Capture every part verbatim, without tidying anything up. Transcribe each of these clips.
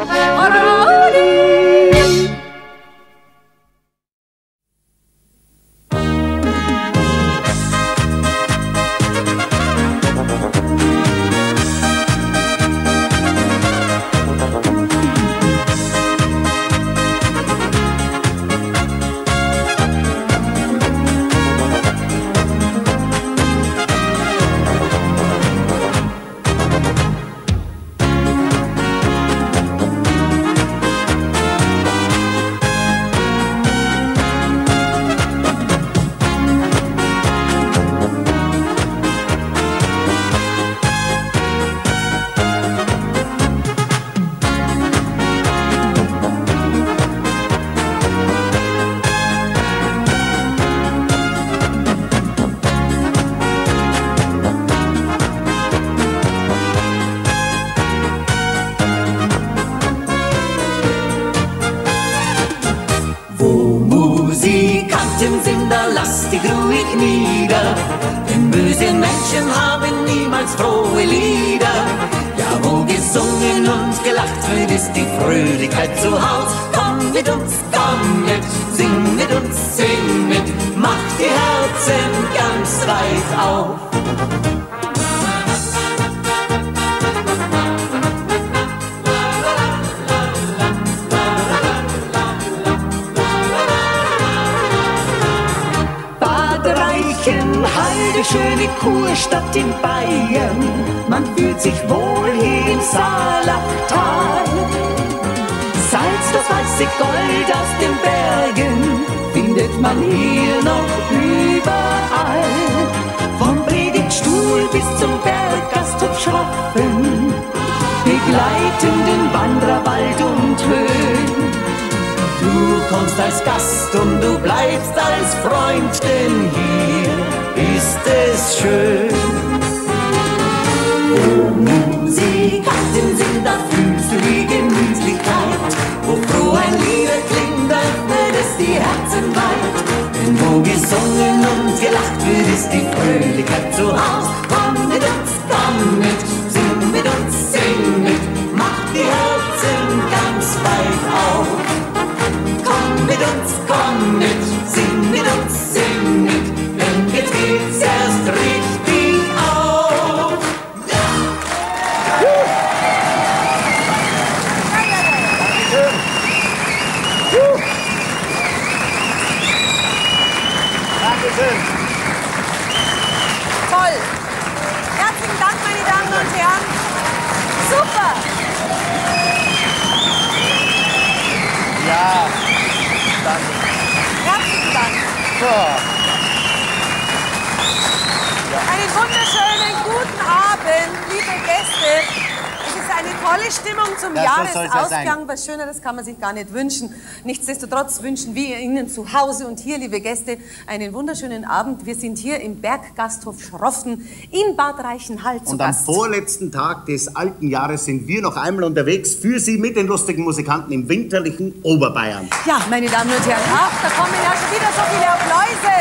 Sind, da lass dich ruhig nieder, denn böse Menschen haben niemals frohe Lieder. Ja, wo gesungen und gelacht wird, ist die Fröhlichkeit zu Haus. Komm mit uns, komm mit, sing mit uns, sing mit, mach die Herzen ganz weit auf. Heide, schöne Kurstadt in Bayern, man fühlt sich wohl hier im Salachtal. Salz, das weiße Gold aus den Bergen, findet man hier noch überall. Vom Predigtstuhl bis zum Berggasthof Schroffen, begleiten den Wanderwald und Höhen. Du kommst als Gast und du bleibst als Freund, denn hier ist es schön. Wo Musikanten sind, da fühlst du die Gemütlichkeit. Wo froh ein Lied klingt, öffnet es die Herzen weit. Denn wo gesungen und gelacht wird, ist die Fröhlichkeit zu Haus. Komm mit uns, komm mit, sing mit uns, sing mit, mach die Herzen ganz weit auf. Komm mit uns, komm mit, sing mit uns, sing mit, denn jetzt geht's erst richtig auf. Ja! Dankeschön. Dankeschön. Toll. Herzlichen Dank, meine Damen und Herren. Super. Ja. Danke. Herzlichen Dank. So. Ja. Einen wunderschönen guten Abend, liebe Gäste. Es ist eine tolle Stimmung zum Ja, so soll's ja Jahresausgang. sein. Was Schöneres kann man sich gar nicht wünschen. Nichtsdestotrotz wünschen wir Ihnen zu Hause und hier, liebe Gäste, einen wunderschönen Abend. Wir sind hier im Berggasthof Schroffen in Bad Reichenhall zu Und am Gast. vorletzten Tag des alten Jahres sind wir noch einmal unterwegs für Sie mit den lustigen Musikanten im winterlichen Oberbayern. Ja, meine Damen und Herren, ach, da kommen ja schon wieder so viele Appläuse.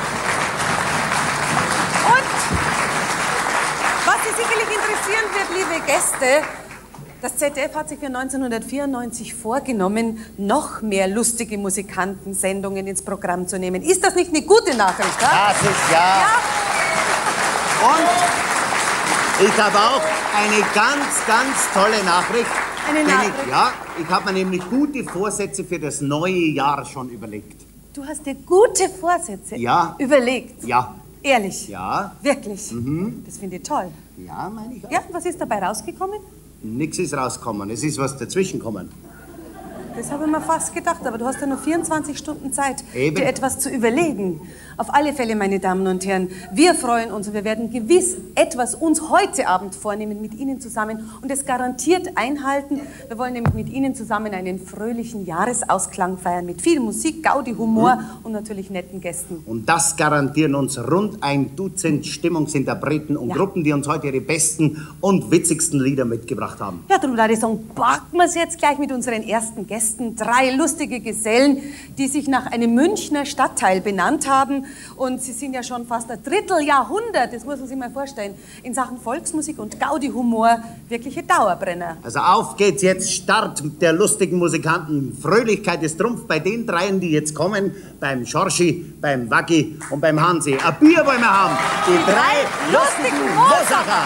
Und was Sie sicherlich interessieren wird, liebe Gäste, das Z D F hat sich für neunzehnhundertvierundneunzig vorgenommen, noch mehr lustige Musikantensendungen ins Programm zu nehmen. Ist das nicht eine gute Nachricht? Ja? Das ist ja. Ja? Und ich habe auch eine ganz, ganz tolle Nachricht. Eine Denn Nachricht? Ich, ja, ich habe mir nämlich gute Vorsätze für das neue Jahr schon überlegt. Du hast dir gute Vorsätze Ja. überlegt? Ja. Ehrlich? Ja. Wirklich? Mhm. Das finde ich toll. Ja, meine ich auch. Ja, was ist dabei rausgekommen? Nix ist rausgekommen, es ist was dazwischengekommen. Das habe ich mir fast gedacht, aber du hast ja nur vierundzwanzig Stunden Zeit, Eben. dir etwas zu überlegen. Auf alle Fälle, meine Damen und Herren, wir freuen uns und wir werden gewiss etwas uns heute Abend vornehmen mit Ihnen zusammen und es garantiert einhalten. Wir wollen nämlich mit Ihnen zusammen einen fröhlichen Jahresausklang feiern mit viel Musik, Gaudi, Humor Mhm. und natürlich netten Gästen. Und das garantieren uns rund ein Dutzend Stimmungsinterpreten und Ja. Gruppen, die uns heute ihre besten und witzigsten Lieder mitgebracht haben. Ja, darum würde ich sagen, packen wir es jetzt gleich mit unseren ersten Gästen Gästen drei lustige Gesellen, die sich nach einem Münchner Stadtteil benannt haben. Und sie sind ja schon fast ein Dritteljahrhundert, das muss man sich mal vorstellen, in Sachen Volksmusik und Gaudi-Humor wirkliche Dauerbrenner. Also auf geht's jetzt, Start der lustigen Musikanten. Fröhlichkeit ist Trumpf bei den dreien, die jetzt kommen, beim Schorschi, beim Waggi und beim Hansi. Ein Bier wollen wir haben, die drei lustigen Mosacher.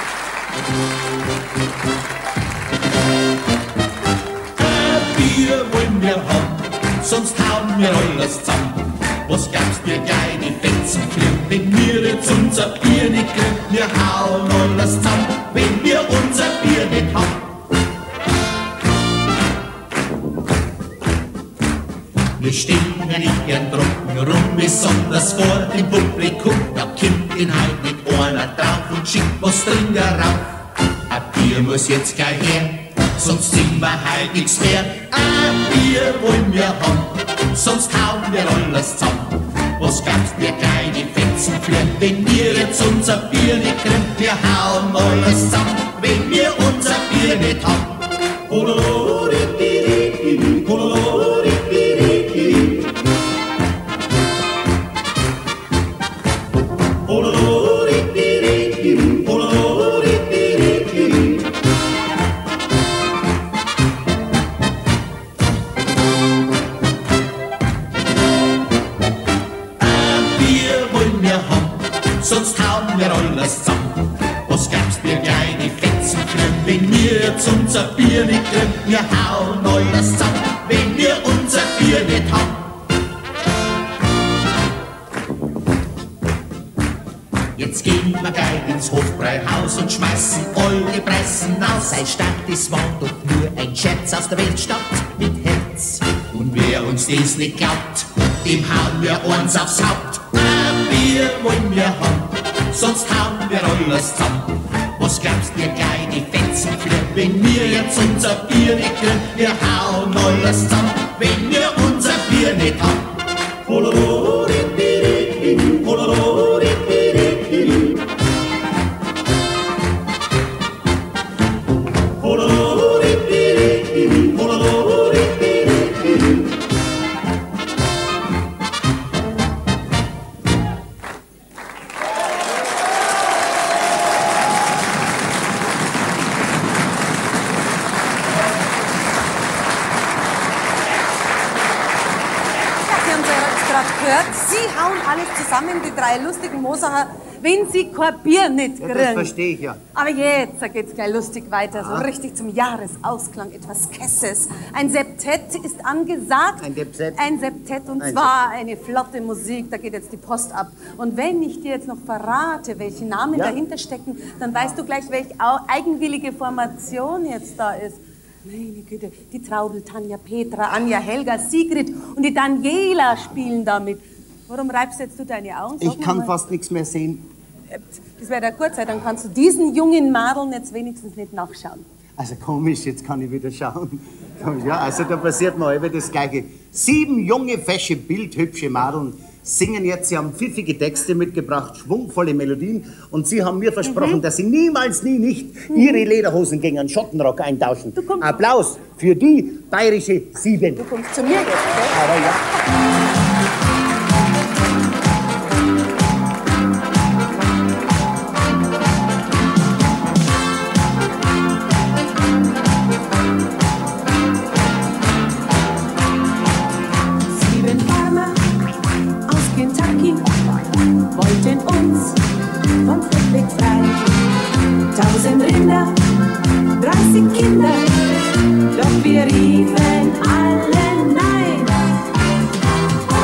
Ein Bier wollen wir haben, sonst hauen wir alles zusammen. Was gab's dir gleich die Fetzen kriegen, wenn wir jetzt unser Bier nicht kriegen? Wir hauen alles zusammen, wenn wir unser Bier nicht haben. Wir stehen ja nicht gern trunken rum, besonders vor dem Publikum. Da kommt in halt nicht einer drauf und schickt was drin rauf. Ein Bier muss jetzt gleich her, sonst sind wir halt nichts mehr. Ein Bier wollen wir haben, sonst hauen wir alles zusammen. Was gab's dir gleich die Fetzen für, wenn wir jetzt unser Bier nicht kriegen? Wir hauen alles zusammen, wenn wir unser Bier nicht haben. Sonst hauen wir alles zusammen. Was gab's dir gleich die Fetzen für, wenn wir jetzt unser Bier nicht kriegen? Wir hauen alles zusammen, wenn wir unser Bier nicht haben. Jetzt gehen wir gleich ins Hofbräuhaus und schmeißen all die Preisen aus. Ein Stadt ist Wand und nur ein Scherz aus der Weltstadt mit Herz. Und wer uns das nicht glaubt, dem hauen wir eins aufs Haupt. Ein Bier wollen wir haben, sonst hauen wir alles zusammen. Was glaubst dir gleich die Fetzen für, wenn wir jetzt unser Bier nicht kriegen? Wir hauen alles zusammen, wenn wir unser Bier nicht haben. Sie hauen alles zusammen, die drei lustigen Mosacher, wenn sie kein Bier nicht kriegen. Ja, das verstehe ich ja. Aber jetzt geht's gleich lustig weiter, so richtig zum Jahresausklang, etwas Kesses. Ein Septett ist angesagt. Ein Septett? Ein Septett, und Ein zwar eine flotte Musik, da geht jetzt die Post ab. Und wenn ich dir jetzt noch verrate, welche Namen Ja. dahinter stecken, dann weißt du gleich, welche au- eigenwillige Formation jetzt da ist. Meine Güte, die Traudel, Tanja, Petra, Anja, Helga, Sigrid und die Daniela spielen damit. Warum reibst jetzt du deine Augen? Sag Ich mir kann mal. fast nichts mehr sehen. Das wäre der Kurzzeit, dann kannst du diesen jungen Madeln jetzt wenigstens nicht nachschauen. Also komisch, jetzt kann ich wieder schauen. Komisch, ja, also da passiert mir immer das Gleiche. Sieben junge, fesche, bildhübsche Madeln singen jetzt, sie haben pfiffige Texte mitgebracht, schwungvolle Melodien, und sie haben mir versprochen, Mhm. dass sie niemals, nie, nicht ihre Lederhosen gegen einen Schottenrock eintauschen. Du kommst- Applaus für die bayerische Sieben. Du kommst zu mir jetzt, gell? Aber ja. Sieben Farmer aus Kentucky wollten uns vom Fett befreien. Tausend Rinder, dreißig Kinder, doch wir riefen alle nein.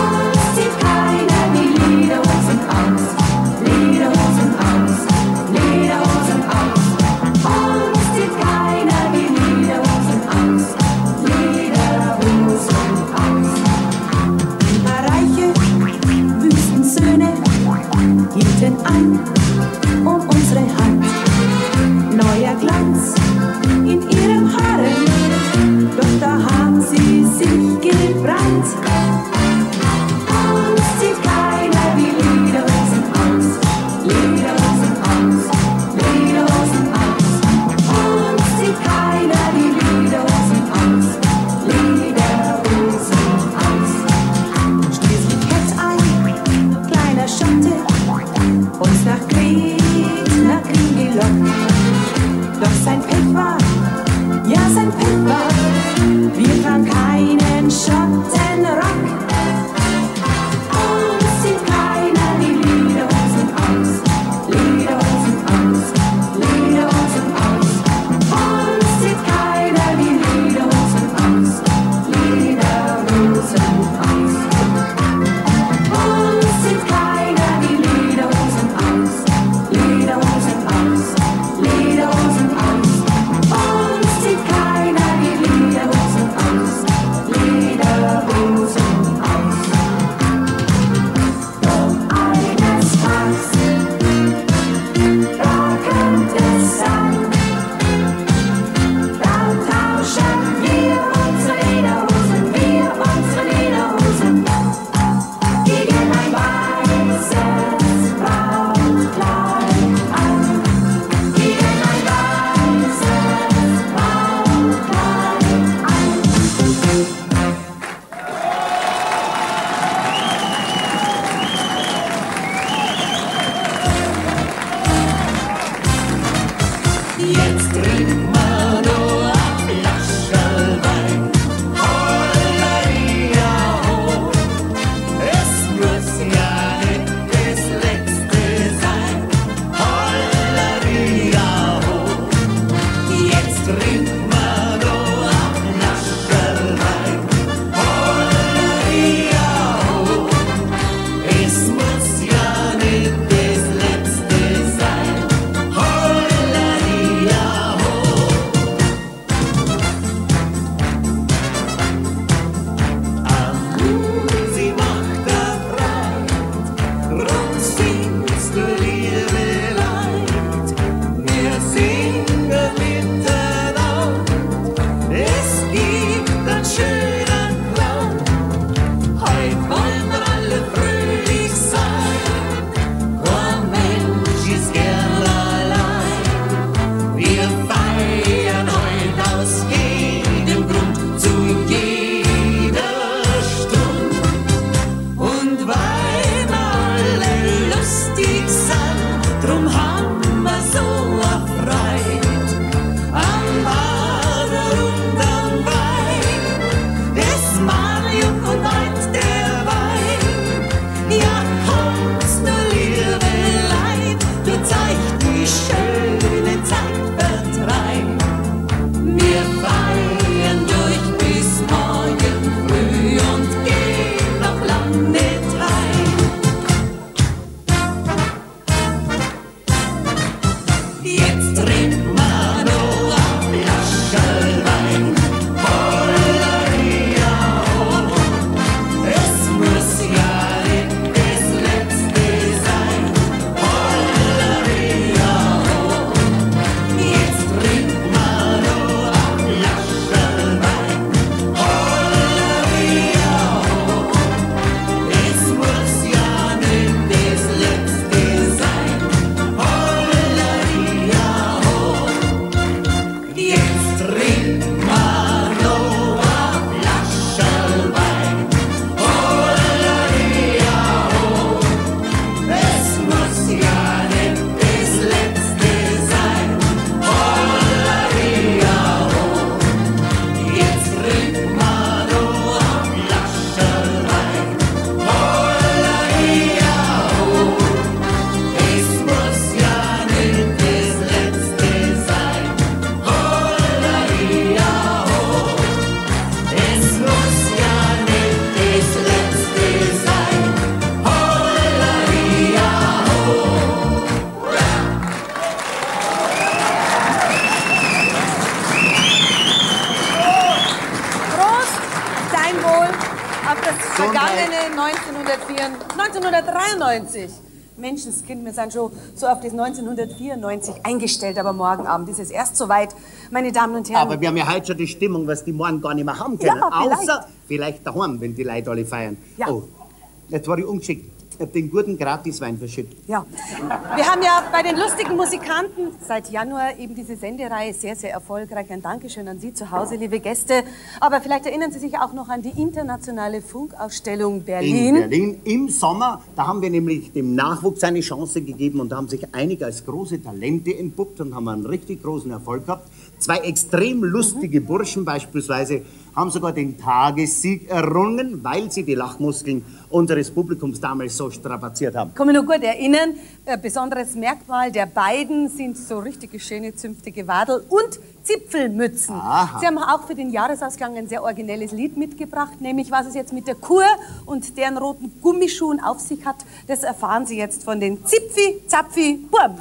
neunzehnhundertdreiundneunzig. Menschenskind, wir sind schon so auf das neunzehnhundertvierundneunzig eingestellt, aber morgen Abend ist es erst soweit, meine Damen und Herren. Aber wir haben ja heute schon die Stimmung, was die morgen gar nicht mehr haben können. Ja, vielleicht. Außer vielleicht daheim, wenn die Leute alle feiern. Ja. Oh, jetzt war ich ungeschickt. Ich hab den guten Gratiswein verschüttet. Ja, wir haben ja bei den lustigen Musikanten seit Januar eben diese Sendereihe sehr, sehr erfolgreich. Ein Dankeschön an Sie zu Hause, liebe Gäste. Aber vielleicht erinnern Sie sich auch noch an die internationale Funkausstellung Berlin. In Berlin im Sommer, da haben wir nämlich dem Nachwuchs eine Chance gegeben und da haben sich einige als große Talente entpuppt und haben einen richtig großen Erfolg gehabt. Zwei extrem lustige mhm. Burschen beispielsweise haben sogar den Tagessieg errungen, weil sie die Lachmuskeln unseres Publikums damals so strapaziert haben. Ich kann mich noch gut erinnern, ein besonderes Merkmal der beiden sind so richtige schöne, zünftige Wadel und Zipfelmützen. Aha. Sie haben auch für den Jahresausgang ein sehr originelles Lied mitgebracht, nämlich was es jetzt mit der Kur und deren roten Gummischuhen auf sich hat, das erfahren Sie jetzt von den Zipfi, Zapfi, Burm.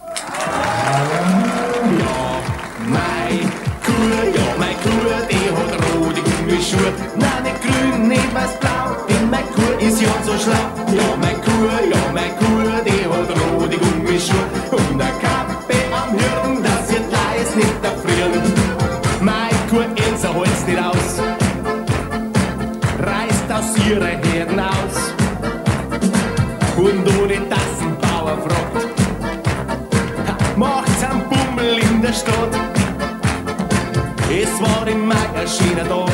Mei Kur, ja, mei Kur, die hat rote Gummischuhe. Nein, nicht grün, nicht weiß-blau, denn mei Kur ist ja so schlau. Ja, mei Kur, ja, mei Kur, die hat rote Gummischuhe. Und eine Kappe am Hirn, dass ihr Leis nicht erfrieren. Mei Kur, Elsa holt's nicht aus, reißt aus ihrer Herden aus. Und ohne dass ein Bauer fragt, macht's einen Bummel in der Stadt. Es war im Mai ein schöner Tag,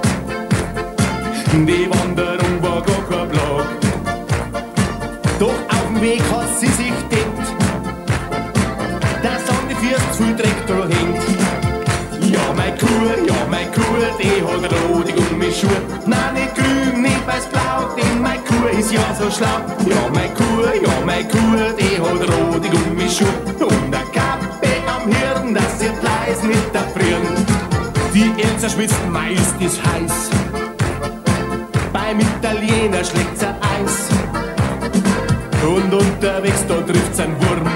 die Wanderung war gar kein Plag. Doch auf dem Weg hat sie sich gedacht, dass an die Füße zu viel Dreck da hängt. Ja, mein Kur, ja, mein Kur, die hat rote Gummischuhe. Nein, nicht grün, nicht weiß-blau, denn mein Kur ist ja so schlau. Ja, mein Kur, ja, mein Kur, die hat rote Gummischuhe. Und eine Kappe am Hirn, dass ihr Fleiß nicht erfrieren. Die Elsa schwitzt meistens heiß, beim Italiener schlägt's ein Eis. Und unterwegs da trifft's ein Wurm,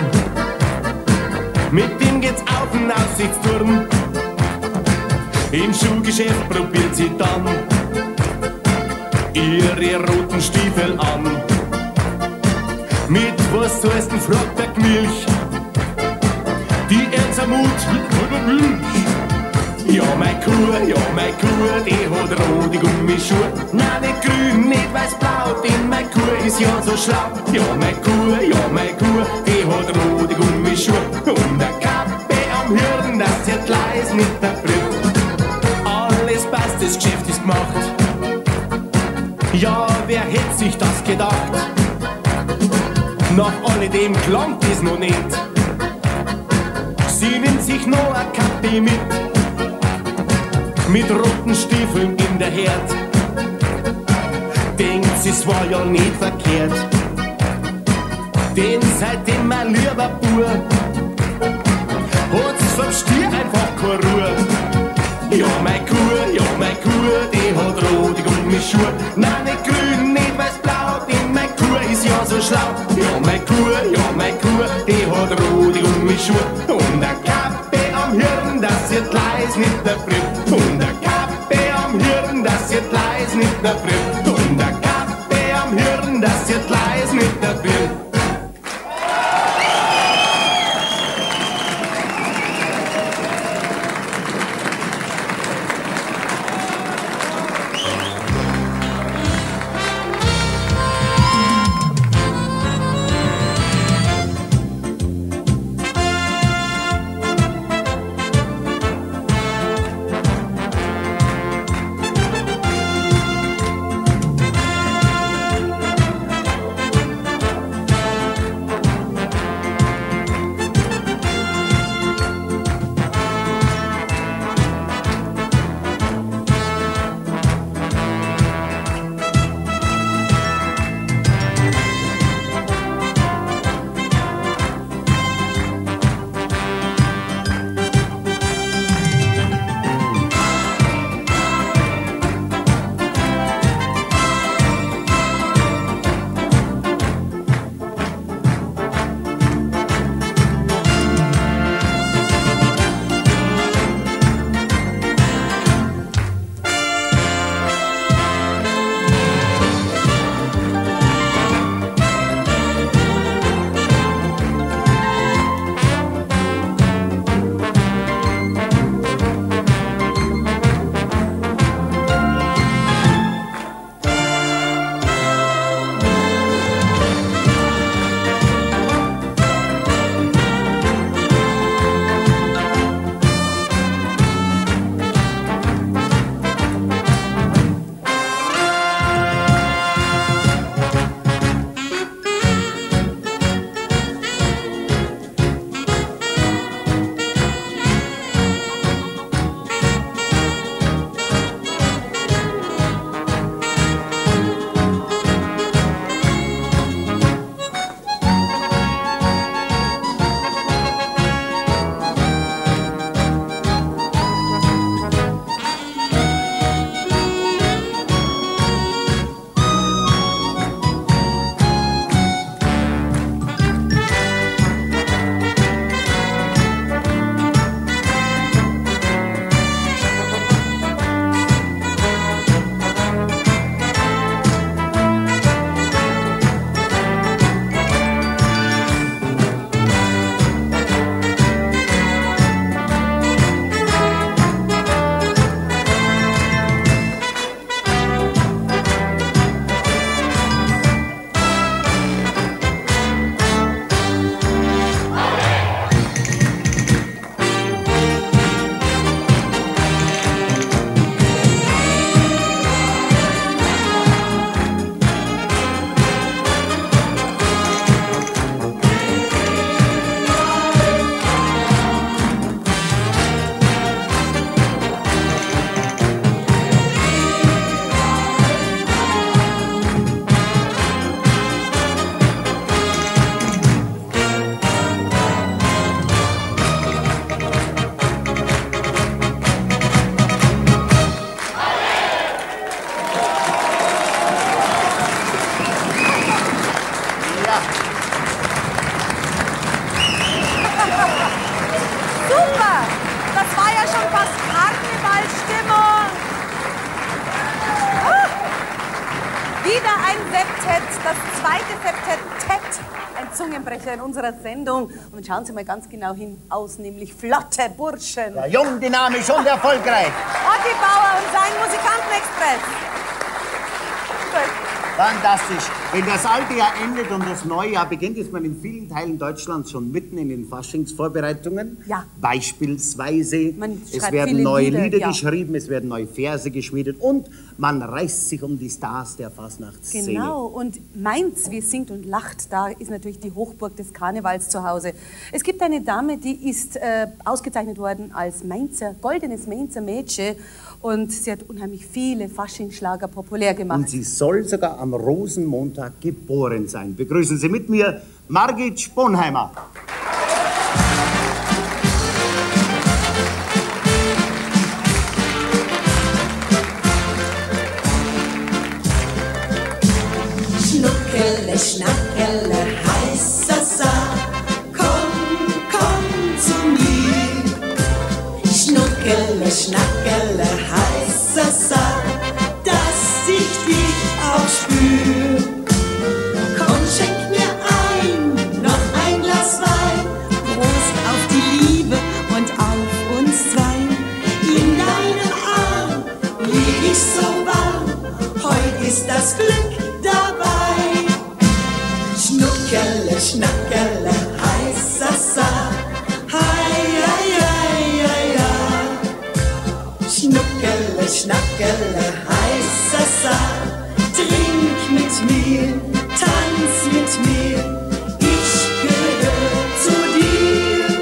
mit dem geht's auf den Aussichtsturm. Im Schuhgeschäft probiert sie dann ihre roten Stiefel an. Mit was soll's denn, fragt der Milch, die Elsa Mut oder Milch. Ja, mein Kur, ja, mein Kur, die hat rote Gummischuhe. Nein, nicht grün, nicht weiß-blau, denn mein Kur ist ja so schlau. Ja, mein Kur, ja, mein Kur, die hat rote Gummischuhe. Und eine Kappe am Hirn, dass ihr Gleis nicht erfriert. Alles passt, das Geschäft ist gemacht. Ja, wer hätte sich das gedacht? Nach alledem klangt es noch nicht. Sie nimmt sich noch eine Kappe mit, mit roten Stiefeln in der Herd. Denkt, es war ja nicht verkehrt, denn seitdem mein lieber Bub hat's vom Stier einfach keine Ruhe. Ja, mein Kur, ja, mein Kur, die hat rote Gummischuhe. Nein, nicht grün, nicht weiß-blau, denn mein Kur ist ja so schlau. Ja, mein Kur, ja, mein Kur, die hat rote Gummischuhe. Und eine Kappe am Hirn, dass ihr Gleis nicht erfriert. Und eine Kappe am Hirn, dass ihr Gleis nicht erfriert. Und eine Kappe am Hirn, dass ihr Gleis nicht erfriert. das zweite Septett, ein Zungenbrecher in unserer Sendung. Und schauen Sie mal ganz genau hin aus, nämlich flotte Burschen. Ja, jung, dynamisch und erfolgreich. Otti Bauer und sein Musikantenexpress. Gut. Fantastisch. Wenn das alte Jahr endet und das neue Jahr beginnt, ist man in vielen Teilen Deutschlands schon mitten in den Faschingsvorbereitungen. Ja. Beispielsweise, Man es schreibt werden viele neue Lieder, Lieder ja. geschrieben, es werden neue Verse geschmiedet und man reißt sich um die Stars der Fastnachtsszene. Genau, und Mainz, wie es singt und lacht, da ist natürlich die Hochburg des Karnevals zu Hause. Es gibt eine Dame, die ist äh, ausgezeichnet worden als Mainzer, goldenes Mainzer Mädchen und sie hat unheimlich viele Faschingsschlager populär gemacht. Und sie soll sogar am Rosenmontag geboren sein. Begrüßen Sie mit mir Margit Sponheimer. Schnuckele, Schnackele, heißer Saar, komm, komm zu mir. Schnuckele, Schnackele, heißer Saar, dass ich dich auch spür. Komm, schenk mir ein, noch ein Glas Wein, Prost auf die Liebe und auf uns zwei. In deinem Arm lieg ich so warm, heut ist das Glück dabei. Schnuckele, Schnackele, heißer Saar, hei, hei, hei, hei, hei. Schnuckele, Schnackele, heißer Saar, trink mit mir, tanz mit mir, ich gehöre zu dir.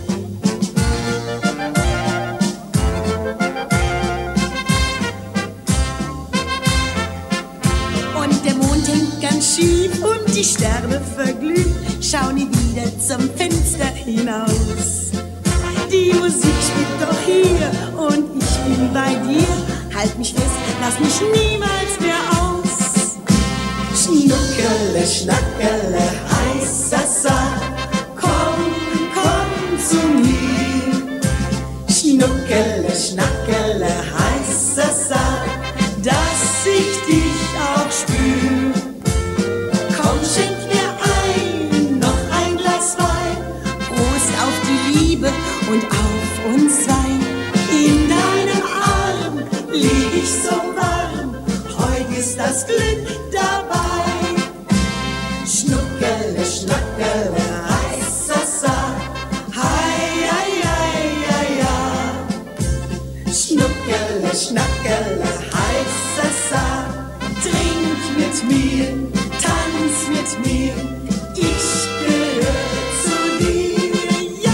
Und der Mond hängt ganz schief und die Sterne verglühen, schau nie wieder zum Fenster hinaus. Die Musik spielt doch hier und ich bin bei dir. Halt mich fest, lass mich niemals mehr aus. Schnuckele, Schnackele, heißer Saar, komm, komm zu mir. Schnuckele, Schnackele, heißer Saar, dass ich dich auch spür. Komm, schenk mir ein, noch ein Glas Wein, Prost auf die Liebe und auf uns zwei. In deinem Arm lieg ich so warm, heut ist das Glück dabei. Schnuckele, Schnackele, heißer Saar, hei, hei, hei, hei, hei. Schnuckele, Schnackele, heißer Saar, trink mit mir, tanz mit mir, ich gehöre zu dir, ja.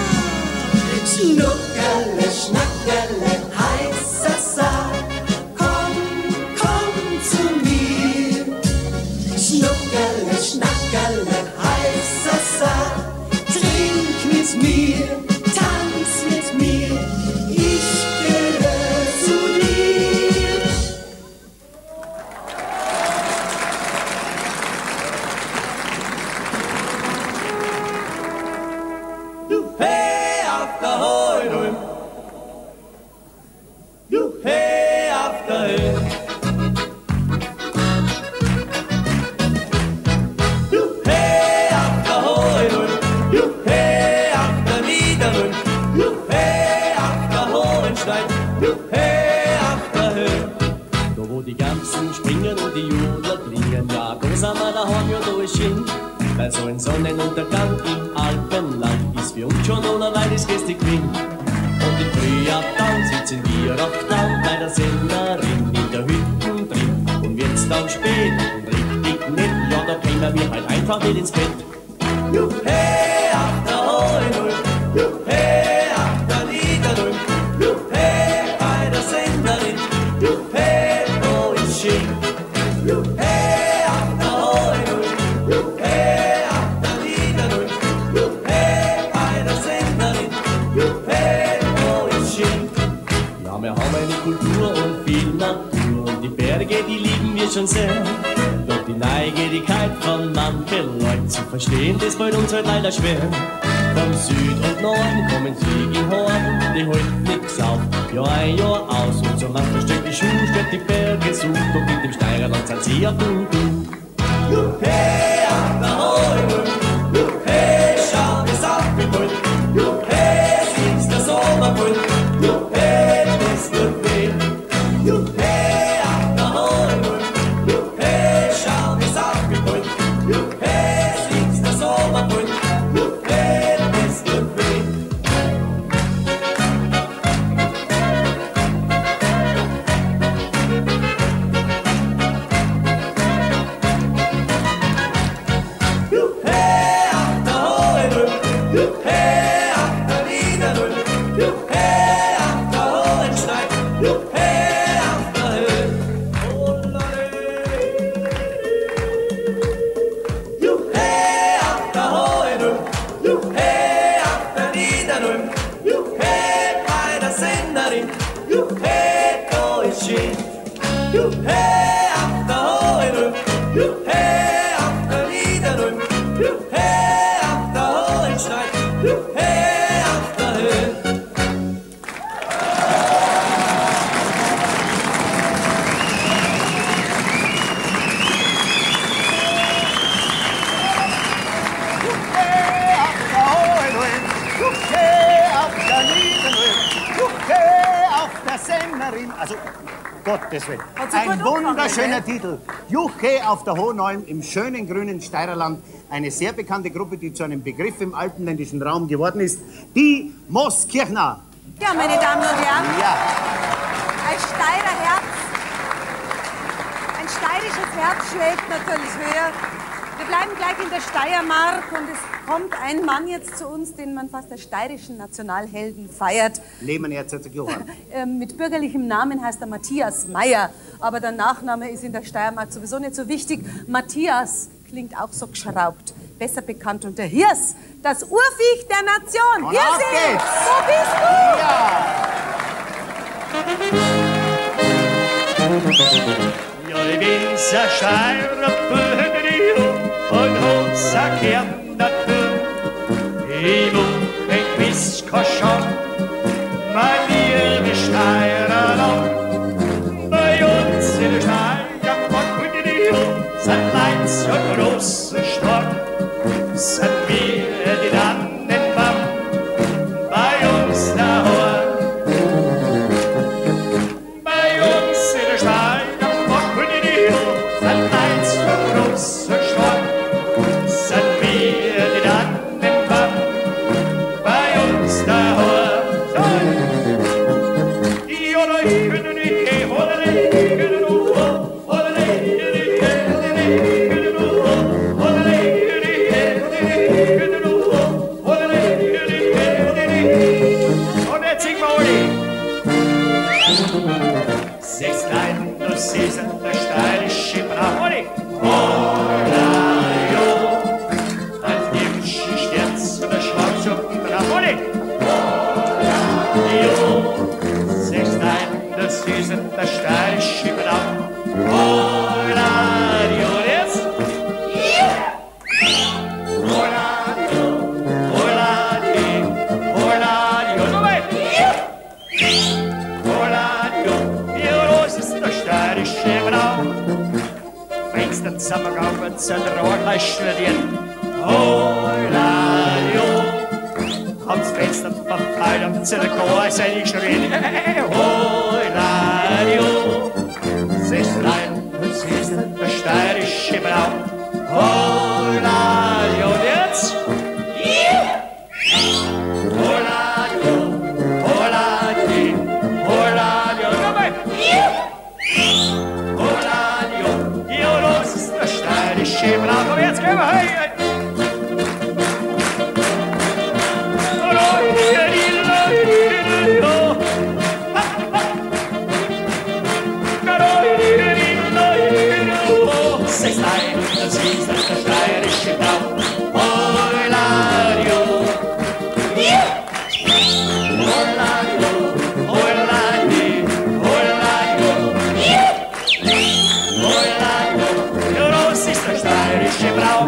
Schnuckele, Schnackele, heißer Saar, komm, komm zu mir. Schnuckele, Schnackele, heißer Saar, trink mit mir, tanz mit mir, ich gehöre zu dir. Hey, auf der Heulung. Du, hey, auf der Höhe. Du, hey, auf der Heulung. Du, hey, auf der Niederung. Du, hey, auf der Hohenstein. Du, hey, auf der Höhe. Da wo die Gämsen springen und die Jodler klingen, ja, da sind wir daheim, ja, da ist schön. Bei so ein Sonnenuntergang im Alpenland ist für uns schon ohne weiteres gestig Wind. Und im Frühjahr dann sitzen wir auf Land bei der Sennerin in der Hütte drin. Und wird's dann spät und richtig nett, ja, da kämen wir halt einfach nicht ins Bett. Juhu, hey, auf der Heulung, juhu, hey, auf der Niederung, juhu, hey, bei der Sennerin, juhu, hey, wo ist schön. Juhu, hey, auf der Heulung, juhu, hey, auf der Niederung, juhu, hey, bei der Sennerin, juhu, hey, wo ist schön. Ja, wir haben eine Kultur und viel Natur und die Berge, die lieben wir schon sehr. Doch die Neugierigkeit von manchen Leuten zu verstehen, das fällt uns halt leider schwer. Vom Süd und Norden kommen sie in Horden, die halten nix auf, Jahr ein Jahr aus. Und so manchmal stellt die Schuhe, stellt die Berge sucht, und in dem Steirerland sind sie auf Dunkel. Juhe, auf der hohen Hund. Juhe, schau, wie's aufgeholt. Juhe, siehst der Sommermond. Juhe, bist du fehl. Juhe, auf der hohen Hund. Juhe, schau, wie's aufgeholt. Juhe, siehst der Sommermond. Juhe, bist du fehl. Also, Gottes Willen. Hat sie Ein gut angefangen, wunderschöner ne? Titel. Juche auf der Hohenalm im schönen grünen Steirerland. Eine sehr bekannte Gruppe, die zu einem Begriff im alpenländischen Raum geworden ist. Die Mooskirchner. Ja, meine Damen und Herren, Ja. ein Steirer Herz, ein steirisches Herz schlägt natürlich höher. Wir bleiben gleich in der Steiermark und es kommt ein Mann jetzt zu uns, den man fast als steirischen Nationalhelden feiert. Lehmann Erzherzog Johann. Ähm, mit bürgerlichem Namen heißt er Matthias Meyer, aber der Nachname ist in der Steiermark sowieso nicht so wichtig. Matthias klingt auch so geschraubt, besser bekannt unter Hirs, das Urviech der Nation. Und Hirsi, auf geht's. wo bist du? Ja. Ja, ich bin so Steirer Bürger und hab so gern Natur. Ich mach ein gewiss Kaschan, mein liebe Steirerland. Bei uns in der Steiermark sind Leute so groß und stark, sind wir die Tannenbaum, bei uns daheim. Bei uns in der Steiermark sind Leute so groß und stark, sind wir die Tannenbaum, bei uns daheim. Und jetzt sing mal sechs Leiden, das ist der steirische Brahmoni. Hola, jo, als jüdische Sterz, der schwarze Brahmoni. Hola, jo, sechs Leiden, das ist der steirische Brahmoni. Hola, jo, jetzt. Hola, jo, hola, jo, hola, jo, noch mal. Das ist der steirische Brau. Wenn's der Zusammengang zu der Rohrlein studiert. Hola, jo. Hab's Fenster verfeilt und zu der Chor sei ich schrien. Hola, jo. Sechs Lein, das ist der steirische Brau. Hola, jo. Und jetzt? Hola, jo. Hola, jo. Hola, jo. Nochmal. Hola, jo, das ist der steirische Brauch. Und jetzt gehen wir hey, hey. Sechs Lein, das ist der steirische Brauch. Hola, jo. Hola, jo. Hola, jo. Hola, jo. Das ist der steirische Brauch.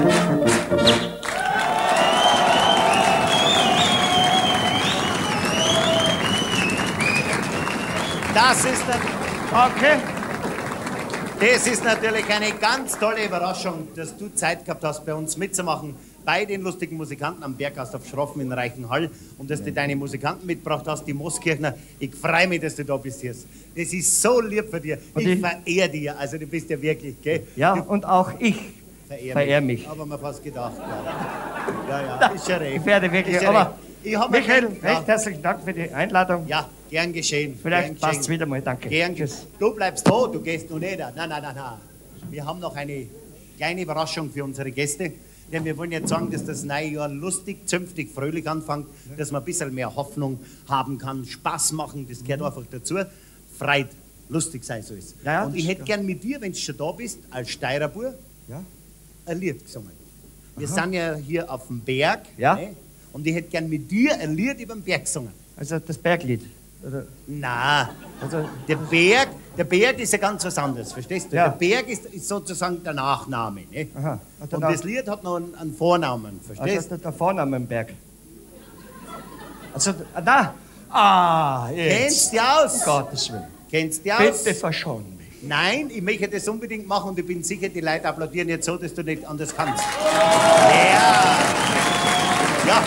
Das ist der... Okay. Das ist natürlich eine ganz tolle Überraschung, dass du Zeit gehabt hast, bei uns mitzumachen, bei den lustigen Musikanten am Berggast auf Schroffen in Reichenhall und dass du deine Musikanten mitgebracht hast, die Moskirchner. Ich freue mich, dass du da bist hier. Das ist so lieb von dir. Und ich ich- verehre dich, also du bist ja wirklich, gell? Ja, du und auch ich verehr verehr mich. Aber mir fast gedacht, ja. Ja, ja, ist schon recht. Ich werde wirklich, Ist schon aber recht. Ich hab mir Michael, gedacht, recht herzlichen Dank für die Einladung. Ja, gern geschehen. Vielleicht gern passt es geschehen. wieder mal, danke. Gern. Tschüss. Du bleibst da, du gehst noch nicht. Nein, nein, nein, nein. Wir haben noch eine kleine Überraschung für unsere Gäste. Denn wir wollen jetzt sagen, dass das neue Jahr lustig, zünftig, fröhlich anfängt, dass man ein bisschen mehr Hoffnung haben kann, Spaß machen, das gehört einfach dazu. Freit, lustig sein soll es. Ja, ja, Und ich das- hätte gern mit dir, wenn du schon da bist, als Steirerbur, Ja. ein Lied gesungen. Wir sind ja hier auf dem Berg. Ja. Ne? Und ich hätte gern mit dir ein Lied über den Berg gesungen. Also das Berglied. Oder, Na, also, der Berg, der Berg ist ja ganz was anderes, verstehst du? Ja. Der Berg ist, ist sozusagen der Nachname. Ne? aha. Und, Und das Lied hat noch einen, einen Vornamen, verstehst also der, der Vorname im Berg. Also, ah, da. Ah, du? jetzt. Kennst du aus? Um Gottes Willen. Kennst du aus? Bitte verschon mich. Nein, ich möchte das unbedingt machen und ich bin sicher, die Leute applaudieren jetzt so, dass du nicht anders kannst. Ja. Ja.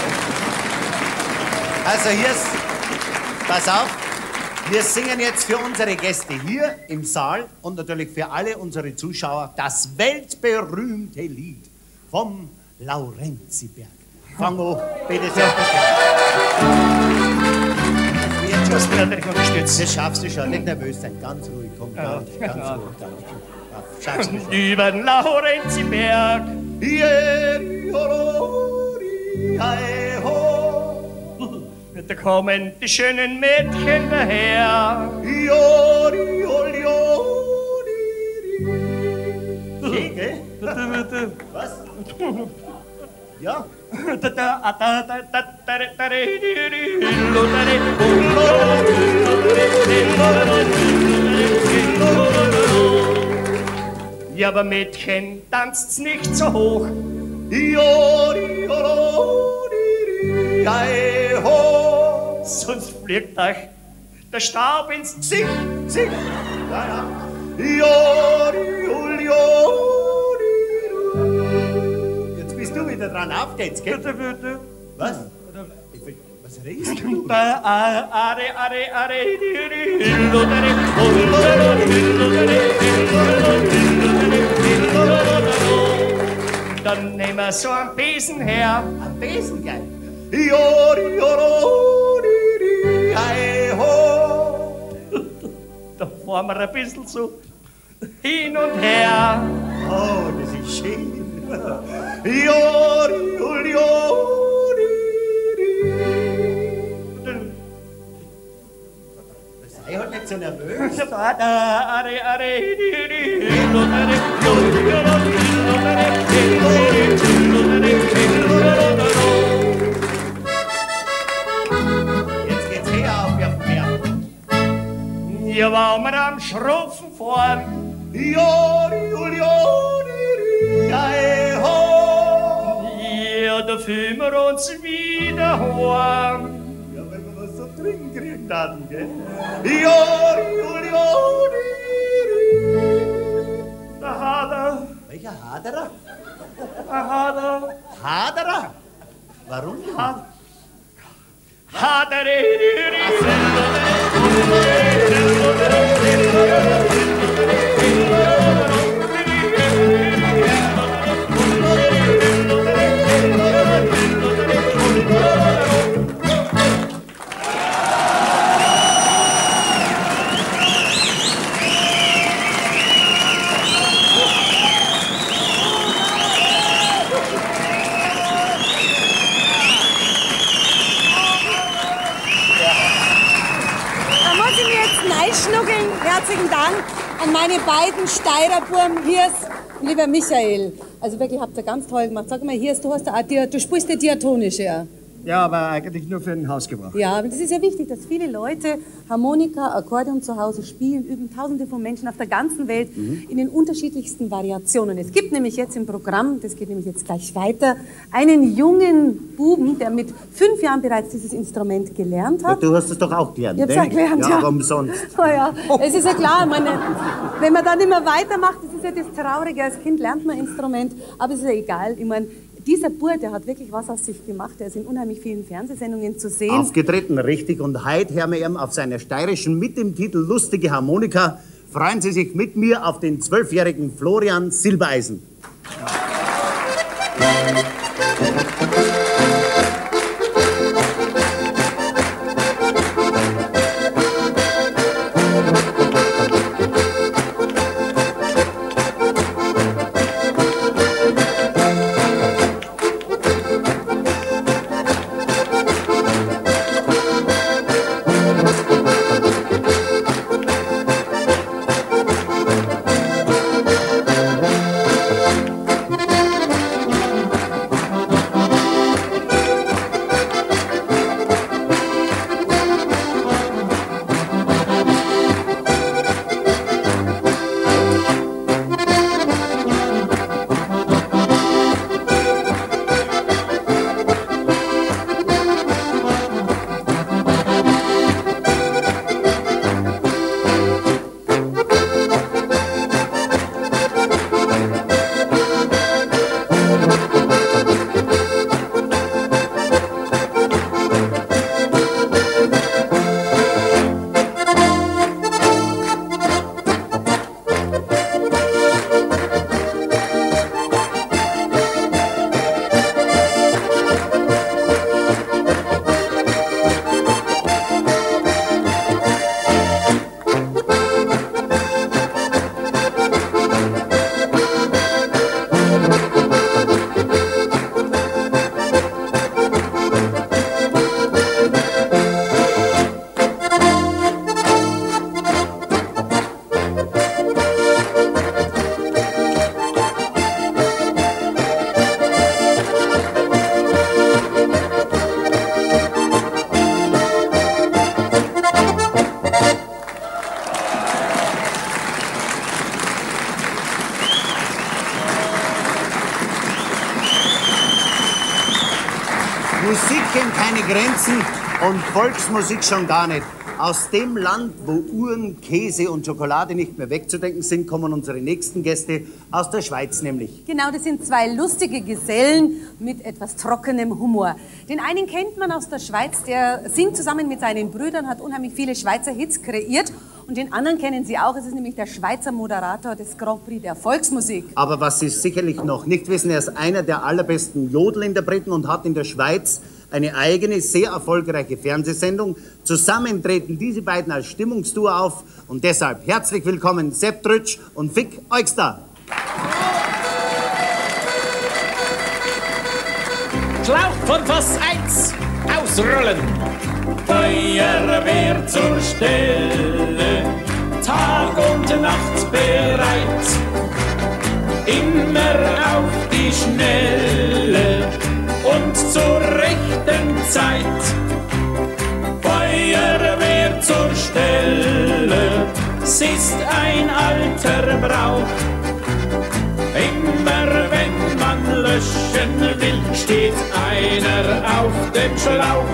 Also hier ist, pass auf, wir singen jetzt für unsere Gäste hier im Saal und natürlich für alle unsere Zuschauer das weltberühmte Lied vom Laurenziberg. Fang an, bitte sehr. Das werde ich unterstützen. Das schaffst du schon, nicht nervös sein, ganz ruhig, komm, Ja, ganz, ganz ja. ruhig, ganz ruhig. Ja, schaffst du schon. Über den Laurenziberg. Da kommen die schönen Mädchen daher. Schön, gell? Was? Ja? Da, da, da, da, da, da, da, ja, aber Mädchen, tanzt's nicht so hoch. Sonst fliegt euch der Staub ins Gesicht. Sing! Ja, ja. Jetzt bist du wieder dran, auf geht's, gell? Was? Ich will- Was redest du? Da, are, are, are, are, dann nehmen wir so einen Besen her. Am Besen, gell? Da fahren wir ein bisschen so hin und her. Oh, das ist schön. Sei halt nicht so nervös. Da, da, are, are, Jetzt geht's her auf auf dem Berg. hier waren wir am Schrufen fahren. Ja, da fühlen wir uns wieder heim. Ja, wenn wir was zu trinken kriegen dann, gell? Da hat er, Welcher Haderer? da hat er, Haderer? Warum? hat er, Da muss ich mir jetzt reinschnuggeln. Herzlichen Dank an meine beiden Steirerburm Hirs und lieber Michael. Also wirklich, habt ihr ganz toll gemacht. Sag mal, Hirs, du, hast da, auch Dia- du spielst ja diatonisch, ja? Ja, aber eigentlich nur für den Hausgebrauch. Ja, aber das ist ja wichtig, dass viele Leute Harmonika, Akkordeon zu Hause spielen, üben tausende von Menschen auf der ganzen Welt mhm. in den unterschiedlichsten Variationen. Es gibt nämlich jetzt im Programm, das geht nämlich jetzt gleich weiter, einen jungen Buben, der mit fünf Jahren bereits dieses Instrument gelernt hat. Ja, du hast es doch auch gelernt, Ich hab's ne? auch gelernt, ja. ja. Aber umsonst. Oh ja, es ist ja klar, meine, wenn man dann immer weitermacht, das ist ja das Traurige, als Kind lernt man Instrument, aber es ist ja egal, ich meine, dieser Bub, der hat wirklich was aus sich gemacht. Er ist in unheimlich vielen Fernsehsendungen zu sehen. Aufgetreten, richtig. Und heute hören wir ihm auf seiner steirischen mit dem Titel Lustige Harmonika. Freuen Sie sich mit mir auf den zwölfjährigen Florian Silbereisen. Musik kennt keine Grenzen und Volksmusik schon gar nicht. Aus dem Land, wo Uhren, Käse und Schokolade nicht mehr wegzudenken sind, kommen unsere nächsten Gäste aus der Schweiz nämlich. Genau, das sind zwei lustige Gesellen mit etwas trockenem Humor. Den einen kennt man aus der Schweiz, der singt zusammen mit seinen Brüdern, hat unheimlich viele Schweizer Hits kreiert. Und den anderen kennen Sie auch, es ist nämlich der Schweizer Moderator des Grand Prix der Volksmusik. Aber was Sie sicherlich noch nicht wissen, er ist einer der allerbesten Jodelinterpreten und hat in der Schweiz eine eigene, sehr erfolgreiche Fernsehsendung. Zusammen treten diese beiden als Stimmungstour auf und deshalb herzlich willkommen Sepp Trütsch und Vic Eugster. Schlauch von Fass eins, ausrollen. Feuerwehr zur Stelle, Tag und Nacht bereit. Immer auf die Schnelle und zur rechten Zeit. Feuerwehr zur Stelle, es ist ein alter Brauch. Immer wenn man löschen will, steht einer auf dem Schlauch.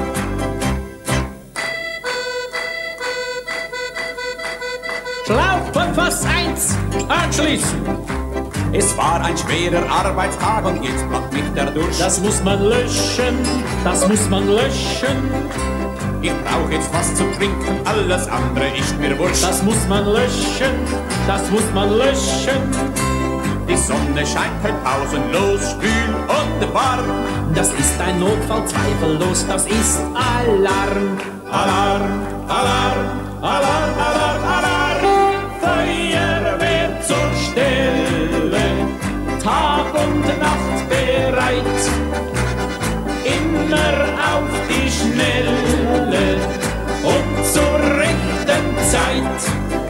Schlauch von Fass eins, anschließen. Es war ein schwerer Arbeitstag und jetzt plagt mich der Durst. Das muss man löschen, das muss man löschen. Ich brauch jetzt was zu trinken, alles andere ist mir wurscht. Das muss man löschen, das muss man löschen. Die Sonne scheint heute pausenlos, schwül und warm. Das ist ein Notfall, zweifellos, das ist Alarm. Alarm, Alarm, Alarm, Alarm, Alarm. Feuerwehr zur Stelle, Tag und Nacht bereit. Immer auf die Schnelle und zur rechten Zeit.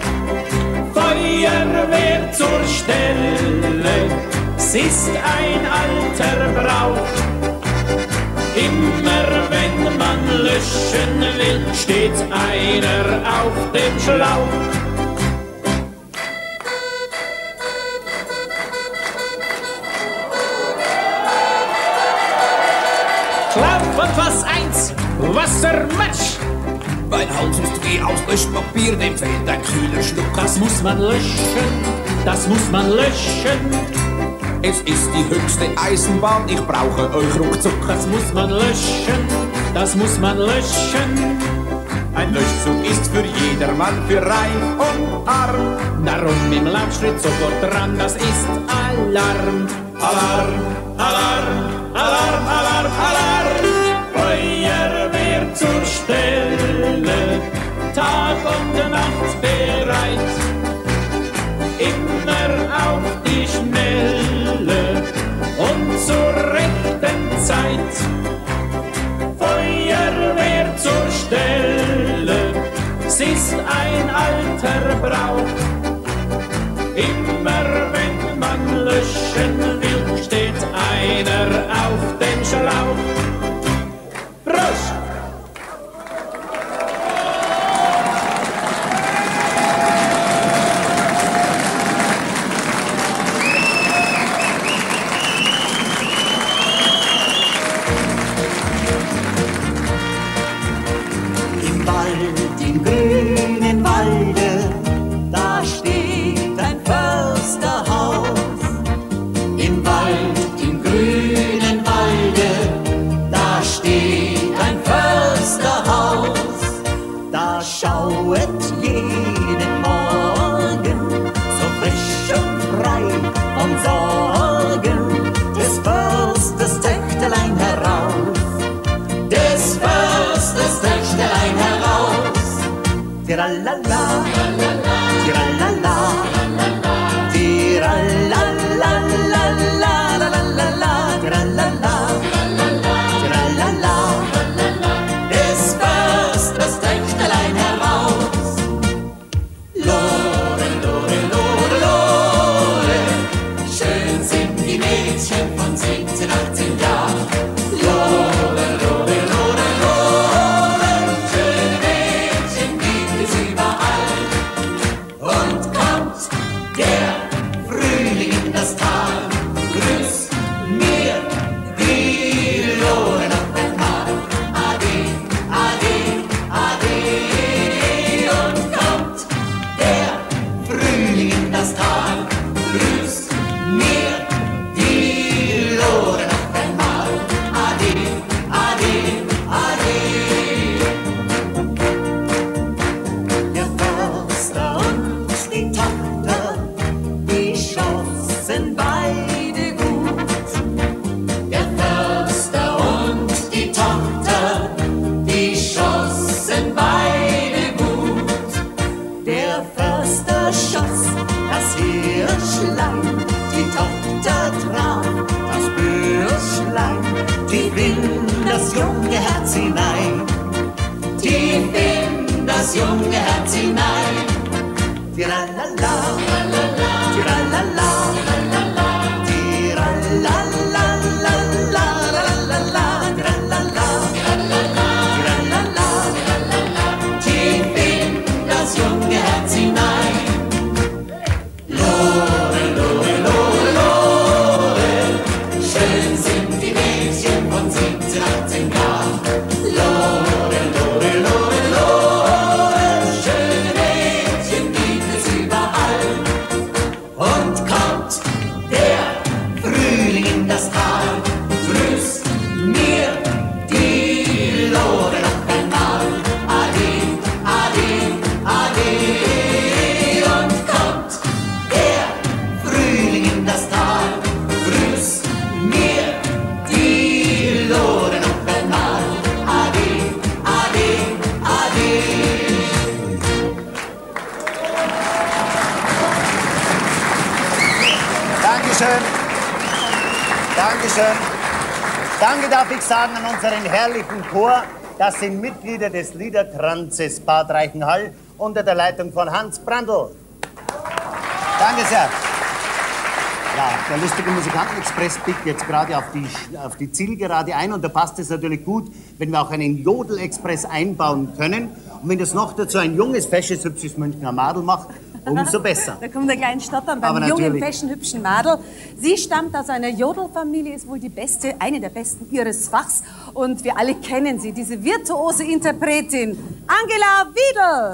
Feuerwehr zur Stelle, es ist ein alter Brauch. Immer löschen will, steht einer auf dem Schlauch. Schlauch von Fass eins, Wassermatsch. Mein Hals ist wie aus Löschpapier, dem fehlt ein kühler Schluck. Das muss man löschen, das muss man löschen. Es ist die höchste Eisenbahn, ich brauche euch ruckzuck. Das muss man löschen, das muss man löschen. Ein Löschzug ist für jedermann, für reich und arm. Darum im Laufschritt sofort dran, das ist Alarm. Alarm, Alarm, Alarm, Alarm, Alarm. Feuerwehr zur Stelle, Tag und Nacht bereit. Immer auf die Schnelle und zur rechten Zeit. Feuerwehr zur Stelle, es ist ein alter Brauch. Immer wenn man löschen will, steht einer auf dem Schlauch. Prost! Im Wald, im grünen Walde, da steht ein Försterhaus. Im Wald, im grünen Walde, da steht ein Försterhaus. Da schauet jeden Morgen so frisch und frei von Sorgen des Försters Töchterlein heraus. Des Försters Töchterlein heraus. Tiralala, tiralala, tiralala, tiralala, tiralala, des Försters Töchterlein heraus. Lore, lore, lore, lore, schön sind die Mädchen von siebzehn, achtzehn Jahren. Lore, lore, lore, lore, schöne Mädchen gibt es überall. Und kommt der Frühling in das Tal, grüß mir die Lore noch einmal. Ade, ade, ade. Und kommt der Frühling in das Tal, grüß mir die Lore noch einmal. Ade, ade, ade. Der Förster und die Tochter, die schossen beide gut. Der Förster und die Tochter, die schossen beide gut. Der Förster schoss das Hirschlein, die Tochter traf das Bürschlein, tief in das junge Herz hinein, tief in das junge Herz hinein. Tiralala, tiralala, tiralala, tiralala, tiralala, tief in das junge Herz hinein. Lore, lore, lore, lore, schön sind die Mädchen von siebzehn, achtzehn Jahren. Lore, lore, lore, lore, schöne Mädchen gibt es überall. Und kommt der Frühling in das Tal, grüß mir die Lore noch einmal. Ade, ade, ade. Und kommt der Frühling in das Tal, grüß mir die Lore noch einmal. Ade, ade, ade. Dankeschön. Dankeschön. Danke darf ich sagen an unseren herrlichen Chor. Das sind Mitglieder des Liederkranzes Bad Reichenhall unter der Leitung von Hans Brandl. Danke sehr. Ja, der lustige Musikantenexpress biegt jetzt gerade auf die, auf die Zielgerade ein und da passt es natürlich gut, wenn wir auch einen Jodelexpress einbauen können. Und wenn das noch dazu ein junges, fesches, hübsches Münchner Madel macht, umso besser. Da kommt der kleine Stottern beim Aber jungen, natürlich. fashion, hübschen Madel. Sie stammt aus einer Jodelfamilie, ist wohl die beste, eine der besten ihres Fachs. Und wir alle kennen sie, diese virtuose Interpretin, Angela Wiedel.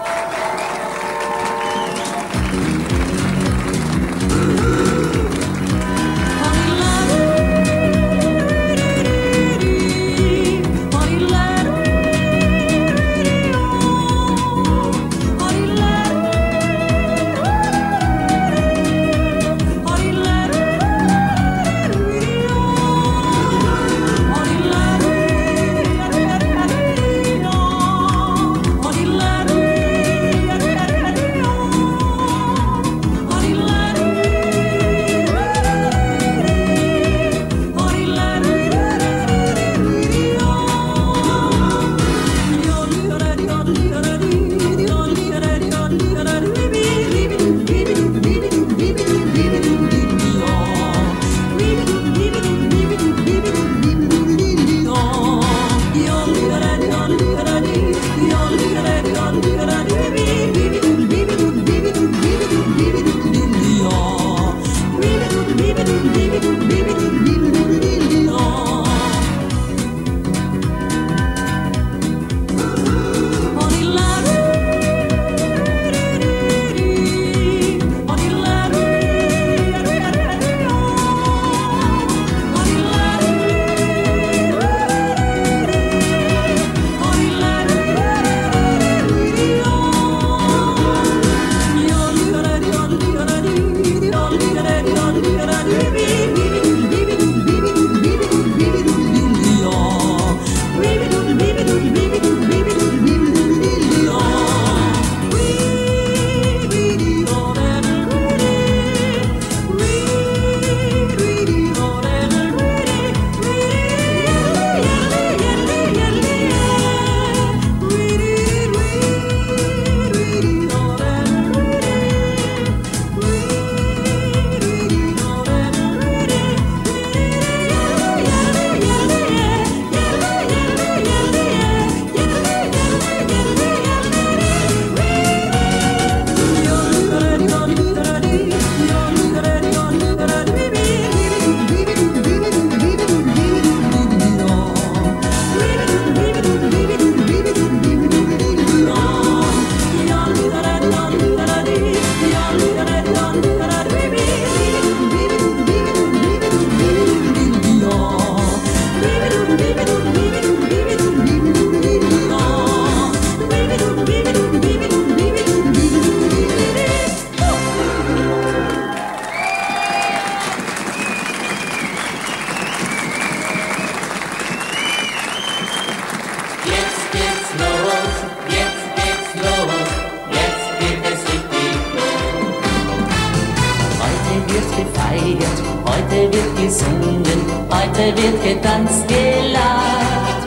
Heute wird gesungen, heute wird getanzt, gelacht.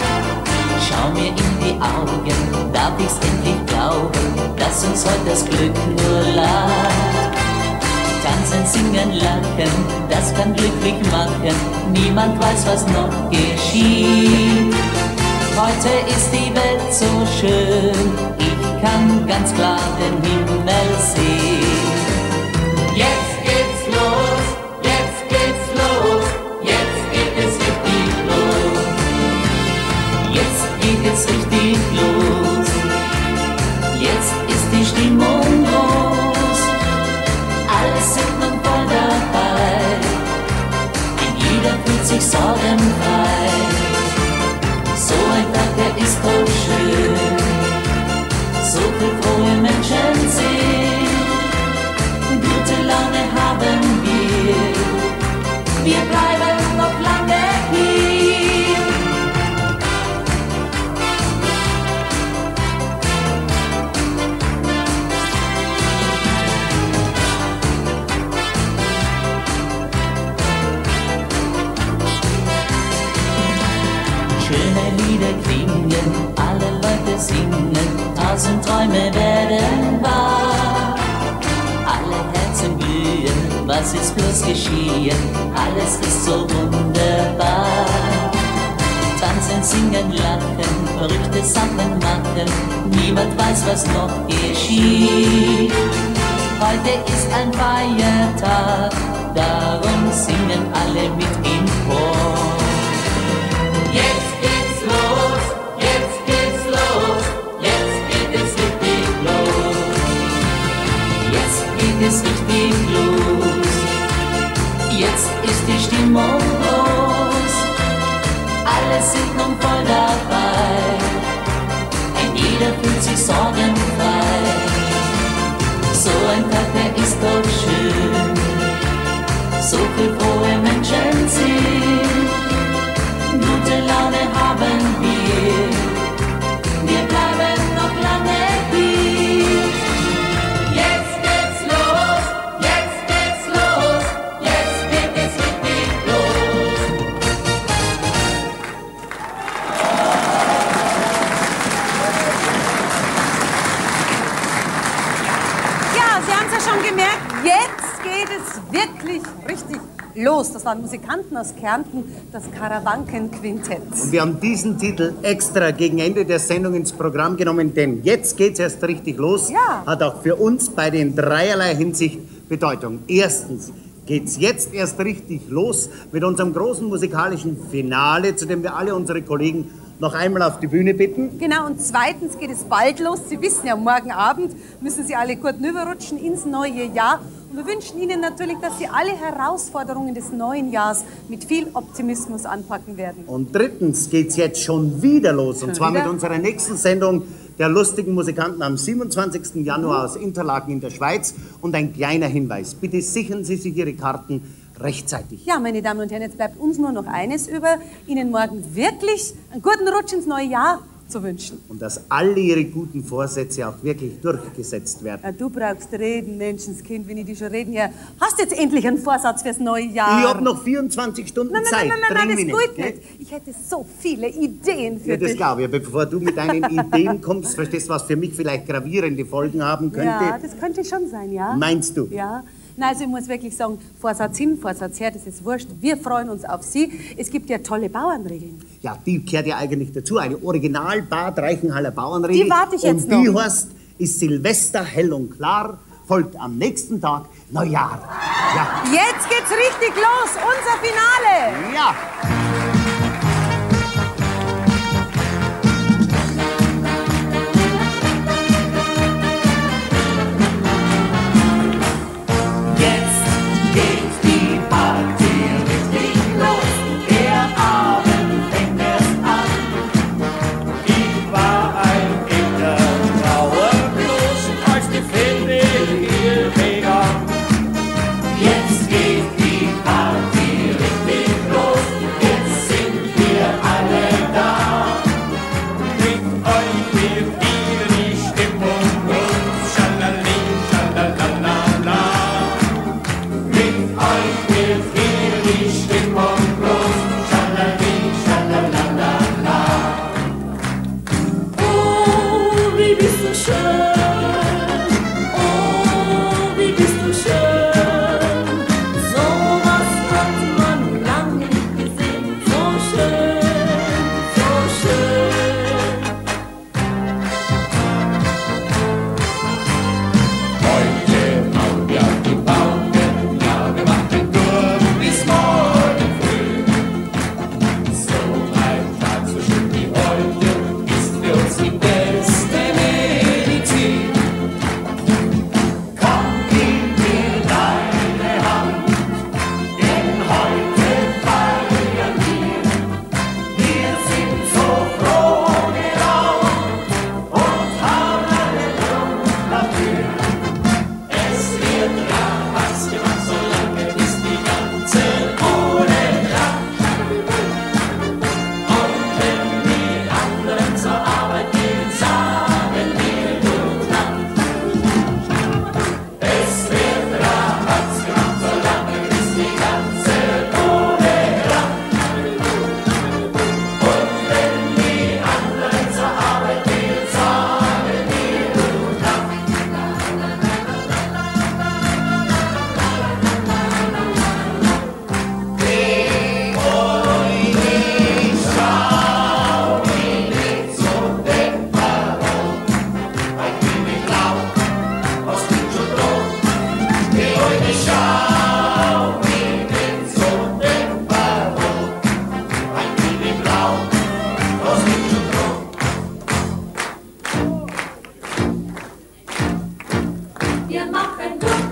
Schau mir in die Augen, darf ich's endlich glauben, dass uns heute das Glück nur lacht. Tanzen, singen, lachen, das kann glücklich machen, niemand weiß, was noch geschieht. Heute ist die Welt so schön, ich kann ganz klar den Himmel sehen. Jetzt geht's los, jetzt geht's los, jetzt geht es richtig los. Jetzt geht es richtig los, jetzt ist die Stimmung groß. Alle sind nun voll dabei, denn jeder fühlt sich sorgenfrei. So ein Tag, der ist so schön, so viel frohe Menschen sehen. Gute Laune haben wir, wir bleiben noch lange hier. Schöne Lieder klingen, alle Leute singen, tausend Träume werden wahr. was ist bloß geschehen? Alles ist so wunderbar. Tanzen, singen, lachen, verrückte Sachen machen, niemand weiß, was noch geschieht. Heute ist ein Feiertag, darum singen alle mit im Chor. Jetzt geht's los, jetzt geht's los, jetzt geht es richtig los. Jetzt geht es richtig los, jetzt ist die Stimmung groß. Alle sind nun voll dabei, ein jeder fühlt sich sorgenfrei. So ein Tag, der ist doch schön, so viel frohe Menschen sind. Gute Laune haben wir, wir bleiben noch lange hier. Jetzt geht's los, jetzt geht's los, jetzt geht es richtig los. Ja, Sie haben es ja schon gemerkt, jetzt geht es wirklich richtig los. Das waren Musikanten aus Kärnten, das Karawanken-Quintett. Und wir haben diesen Titel extra gegen Ende der Sendung ins Programm genommen, denn jetzt geht's erst richtig los. Ja. Hat auch für uns beide in dreierlei Hinsicht Bedeutung. Erstens geht's jetzt erst richtig los mit unserem großen musikalischen Finale, zu dem wir alle unsere Kollegen noch einmal auf die Bühne bitten. Genau, und zweitens geht es bald los. Sie wissen ja, morgen Abend müssen Sie alle gut rüberrutschen ins neue Jahr. Und wir wünschen Ihnen natürlich, dass Sie alle Herausforderungen des neuen Jahres mit viel Optimismus anpacken werden. Und drittens geht's jetzt schon wieder los. Schon und zwar wieder? mit unserer nächsten Sendung der lustigen Musikanten am siebenundzwanzigsten Januar aus Interlaken in der Schweiz. Und ein kleiner Hinweis, bitte sichern Sie sich Ihre Karten rechtzeitig. Ja, meine Damen und Herren, jetzt bleibt uns nur noch eines über, Ihnen morgen wirklich einen guten Rutsch ins neue Jahr zu wünschen. Und dass alle Ihre guten Vorsätze auch wirklich durchgesetzt werden. Ja, du brauchst reden, Menschenskind, wenn ich dich schon reden her. Hast du jetzt endlich einen Vorsatz fürs neue Jahr? Ich habe noch vierundzwanzig Stunden nein, nein, Zeit. Nein, nein, nein, nein, Dring das mich geht nicht, nicht. Ich hätte so viele Ideen für Ja, das dich. glaube ich. Aber bevor du mit deinen Ideen kommst, verstehst du, was für mich vielleicht gravierende Folgen haben könnte? Ja, das könnte schon sein, ja. Meinst du? Ja. Nein, also ich muss wirklich sagen, Vorsatz hin, Vorsatz her, das ist wurscht. Wir freuen uns auf Sie. Es gibt ja tolle Bauernregeln. Ja, die gehört ja eigentlich dazu. Eine original Bad Reichenhaller Bauernregel. Die warte ich jetzt Und die noch. heißt, ist Silvester hell und klar, folgt am nächsten Tag Neujahr. Ja. Jetzt geht's richtig los, unser Finale. Ja. Jetzt geht die Party richtig los. Der Abend fängt erst an. Ich war ein echter Trauerfluss, als die Filme hier begann. Jetzt geht die Party richtig los. Der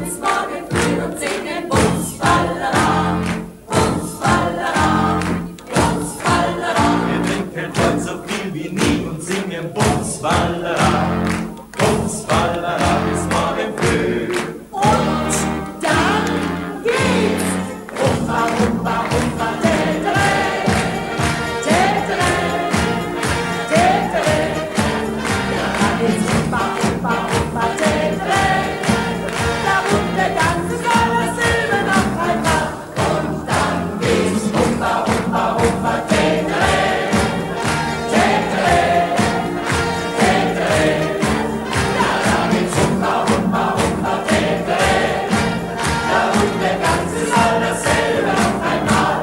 bis morgen früh und singen Bums, Ballera, Bums, Ballera, Bums, Ballera. Wir trinken heute so viel wie nie und singen Bums, Ballera, Bums, Ballera, bis morgen früh. Und dann geht's Rumba, Rumba, Rumba, Tätere, Tätere, Tätere. Ja, dann geht's Rumba, Rumba, Rumba, Tätere. Da ruft der ganze Sommer Silber noch einmal. Und dann geht's Rumba, Rumba, Rumba, Tätere, Tätere, Tätere. Ja, da geht's Rumba, Rumba, Rumba, Tätere. Da ruft der ganze Sommer Silber noch einmal.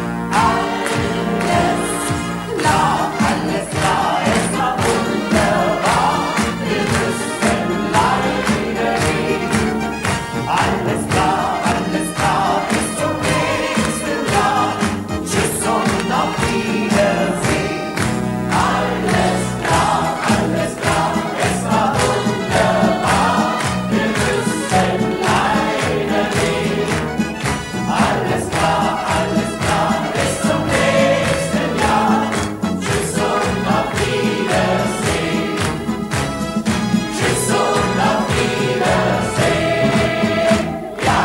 Alles klar, alles klar, es war wunderbar. Wir müssen leider gehen. Alles klar, alles klar, bis zum nächsten Jahr. Tschüss und auf Wiedersehen. Alles klar, alles klar, es war wunderbar. Wir müssen leider gehen. Alles klar, alles klar, bis zum nächsten Jahr. Tschüss und auf Wiedersehen. Tschüss und auf Wiedersehen. Ja.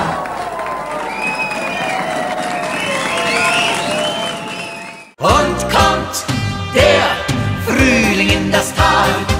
Und kommt der Frühling in das Tal.